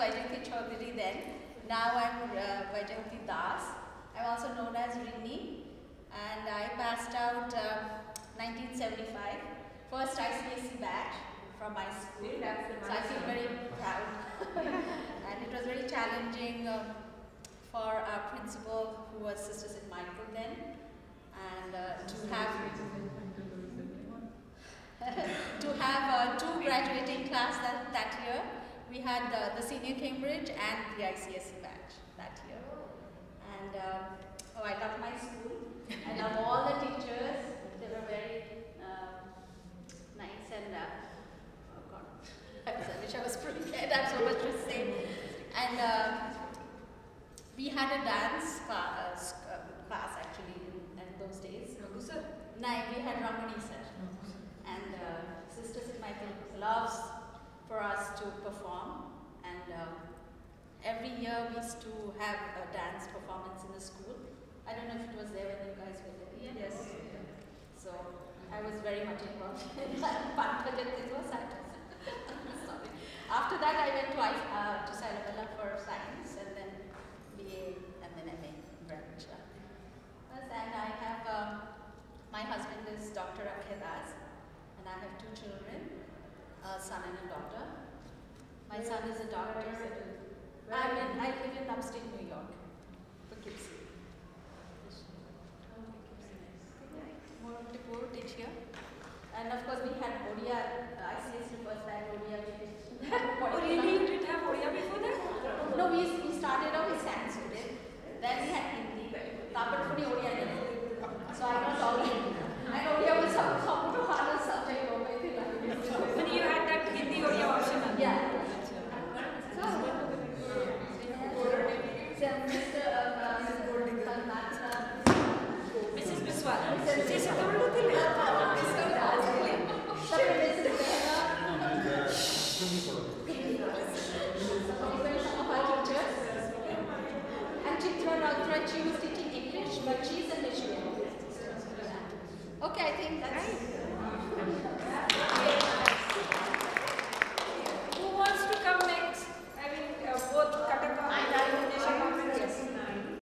Vaijayanti Chaudhary then. Now I'm Vaijayanti Das. I'm also known as Rini, and I passed out 1975, first ICSE batch from my school. So I feel very proud. And it was very challenging for our principal, who was Sister St. Michael then, and to have two graduating class that year. We had the senior Cambridge and the ICSE batch that year. And I love my school. I love all the teachers. They were very nice and oh God, I wish I was prepared. I have so much to say. And we had a dance class actually in those days. No, we had Ramani sir. And Sister St. Michael loves for us to perform, and every year we used to have a dance performance in the school. I don't know if it was there when you guys were there. Yes. So I was very much involved in that part, but it was sad. Sorry. After that I went to Sailabella for science, and then BA, and then MA in Branch. And I have, my husband is Dr. Akshay Das, and I have two children. A son and a daughter. My son is a doctor. I live in upstate New York, Poughkeepsie. More teach here. And of course we had Odia, ICSE first time Odia. Oh really? You didn't have Odia before that? No, we started off with Sanskrit. Then we had Hindi. Tapatpuni Odia. So I was all in. And Odia was some harder subject. When you had that Hindi Odia option? Yeah. Mrs. Biswal.